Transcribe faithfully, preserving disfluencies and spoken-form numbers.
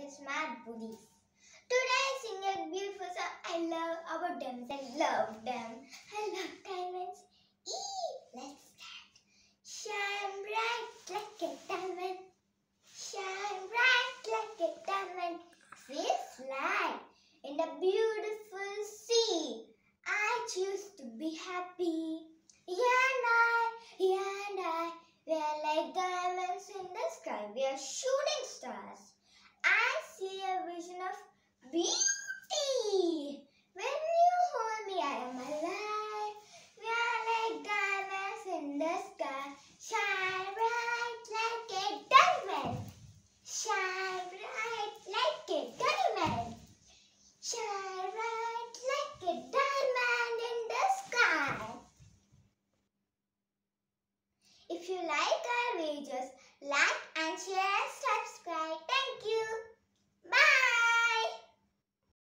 Ismart Buddies. Today I sing a beautiful song. I love our diamonds. I love them. I love diamonds. Eee, let's start. Shine bright like a diamond. Shine bright like a diamond. Say fly in the beautiful sea. I choose to be happy. You and I, you and I, we are like diamonds in the sky. We are shooting stars. I see a vision of beauty.